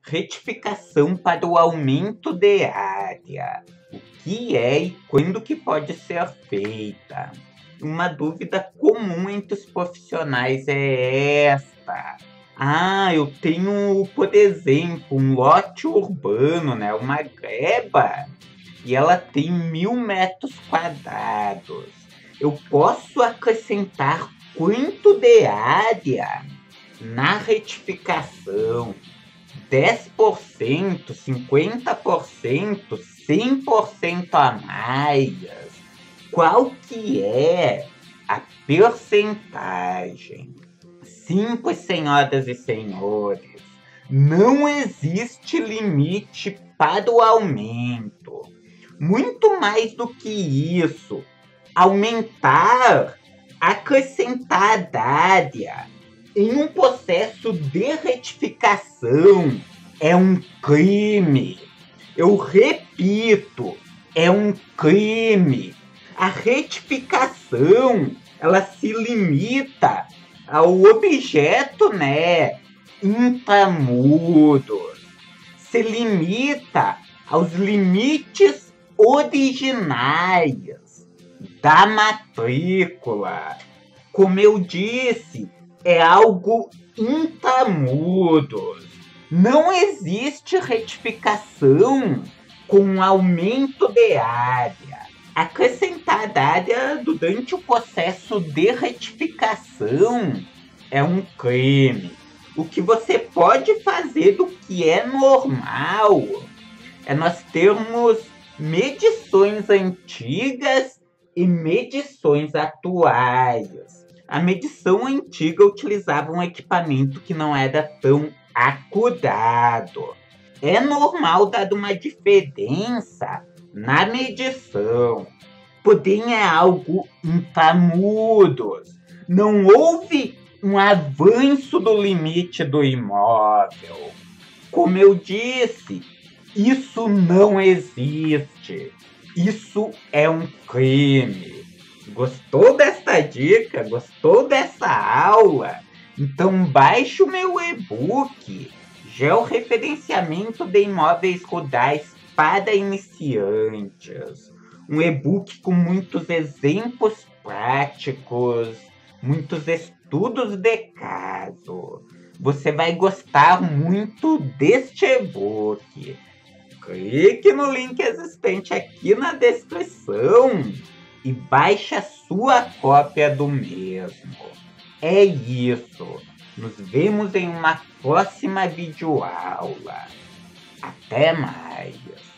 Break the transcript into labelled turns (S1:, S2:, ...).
S1: Retificação para o aumento de área. O que é e quando que pode ser feita? Uma dúvida comum entre os profissionais é esta. Eu tenho, por exemplo, um lote urbano, né? Uma gleba, e ela tem 1000 metros quadrados. Eu posso acrescentar quanto de área na retificação? 10%, 50%, 100% a mais? Qual que é a percentagem? Simples, senhoras e senhores, não existe limite para o aumento. Muito mais do que isso, aumentar, acrescentar área em um processo de retificação é um crime. Eu repito, é um crime. A retificação, ela se limita ao objeto, né, intramuros. Se limita aos limites originais da matrícula. Como eu disse, é algo intramuros. Não existe retificação com aumento de área. Acrescentar área durante o processo de retificação é um crime. O que você pode fazer do que é normal é nós termos medições antigas e medições atuais. A medição antiga utilizava um equipamento que não era tão acurado. É normal dada uma diferença na medição. Porém, é algo intramuros. Não houve um avanço do limite do imóvel. Como eu disse, isso não existe. Isso é um crime. Gostou desta dica? Gostou dessa aula? Então baixe o meu e-book Georreferenciamento de Imóveis Rurais para Iniciantes. Um e-book com muitos exemplos práticos, muitos estudos de caso. Você vai gostar muito deste e-book. Clique no link existente aqui na descrição e baixe a sua cópia do mesmo. É isso. Nos vemos em uma próxima videoaula. Até mais.